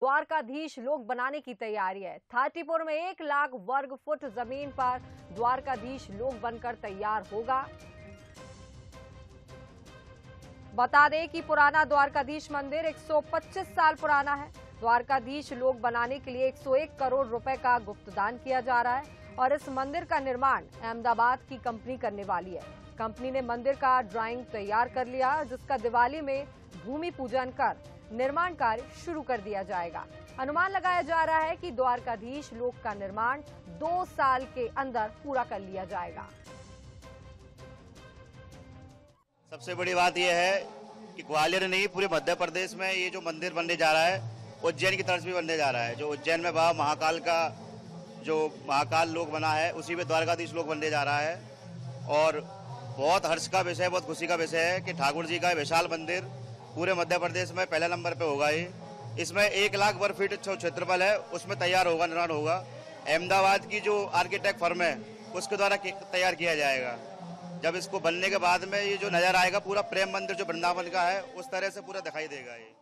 द्वारकाधीश लोक बनाने की तैयारी है। थाटीपुर में 1 लाख वर्ग फुट जमीन पर द्वारकाधीश लोक बनकर तैयार होगा। बता दें कि पुराना द्वारकाधीश मंदिर 125 साल पुराना है। द्वारकाधीश लोक बनाने के लिए 101 करोड़ रुपए का गुप्तदान किया जा रहा है और इस मंदिर का निर्माण अहमदाबाद की कंपनी करने वाली है। कंपनी ने मंदिर का ड्राइंग तैयार कर लिया, जिसका दिवाली में भूमि पूजन कर निर्माण कार्य शुरू कर दिया जाएगा। अनुमान लगाया जा रहा है कि द्वारकाधीश लोक का निर्माण 2 साल के अंदर पूरा कर लिया जाएगा। सबसे बड़ी बात यह है कि ग्वालियर नहीं, पूरे मध्य प्रदेश में ये जो मंदिर बनने जा रहा है, उज्जैन की तर्ज भी बनने जा रहा है। जो उज्जैन में बाबा महाकाल का जो महाकाल लोक बना है, उसी में द्वारकाधीश लोक बनने जा रहा है। और बहुत हर्ष का विषय, बहुत खुशी का विषय है कि ठाकुर जी का विशाल मंदिर पूरे मध्य प्रदेश में पहले नंबर पे होगा। ये इसमें 1 लाख वर्ग फीट क्षेत्रफल है, उसमें तैयार होगा, निर्माण होगा। अहमदाबाद की जो आर्किटेक्ट फर्म है उसके द्वारा तैयार किया जाएगा। जब इसको बनने के बाद में ये जो नजर आएगा, पूरा प्रेम मंदिर जो वृंदावन का है उस तरह से पूरा दिखाई देगा। ये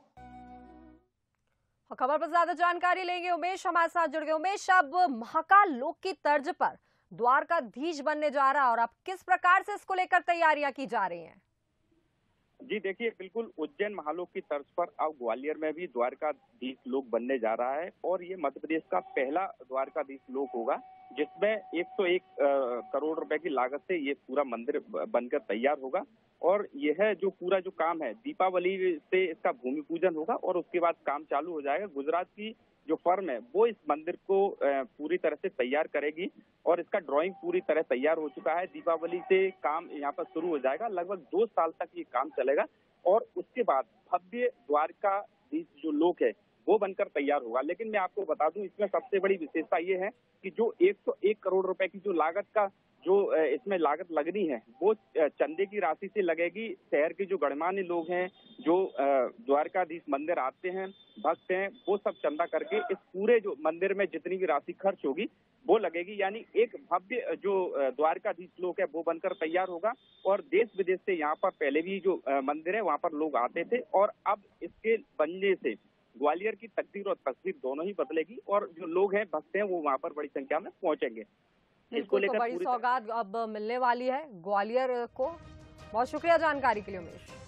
खबर पर ज्यादा जानकारी लेंगे, उमेश हमारे साथ जुड़ गए। उमेश, अब महाकाल लोक की तर्ज पर द्वारकाधीश बनने जा रहा है और अब किस प्रकार से इसको लेकर तैयारियां की जा रही हैं? जी देखिए, बिल्कुल उज्जैन महालोक की तर्ज पर अब ग्वालियर में भी द्वारकाधीश लोक बनने जा रहा है और ये मध्य प्रदेश का पहला द्वारकाधीश लोक होगा, जिसमें 101 करोड़ रुपए की लागत से ये पूरा मंदिर बनकर तैयार होगा। और यह जो पूरा जो काम है, दीपावली से इसका भूमि पूजन होगा और उसके बाद काम चालू हो जाएगा। गुजरात की जो फर्म है वो इस मंदिर को पूरी तरह से तैयार करेगी और इसका ड्राइंग पूरी तरह तैयार हो चुका है। दीपावली से काम यहाँ पर शुरू हो जाएगा, लगभग 2 साल तक ये काम चलेगा और उसके बाद भव्य द्वारकाधीश जो लोक है वो बनकर तैयार होगा। लेकिन मैं आपको बता दूं, इसमें सबसे बड़ी विशेषता ये है कि जो 101 करोड़ रुपए की जो लागत का जो इसमें लागत लगनी है वो चंदे की राशि से लगेगी। शहर के जो गणमान्य लोग हैं, जो द्वारकाधीश मंदिर आते हैं, भक्त हैं, वो सब चंदा करके इस पूरे जो मंदिर में जितनी भी राशि खर्च होगी वो लगेगी। यानी एक भव्य जो द्वारकाधीश लोक है वो बनकर तैयार होगा। और देश विदेश से यहाँ पर पहले भी जो मंदिर है वहाँ पर लोग आते थे और अब इसके बनने से ग्वालियर की तकदीर और तस्वीर दोनों ही बदलेगी और जो लोग हैं, भक्त हैं, वो वहाँ पर बड़ी संख्या में पहुंचेंगे। इसको लेकर बड़ी सौगात अब मिलने वाली है ग्वालियर को। बहुत शुक्रिया जानकारी के लिए उमेश।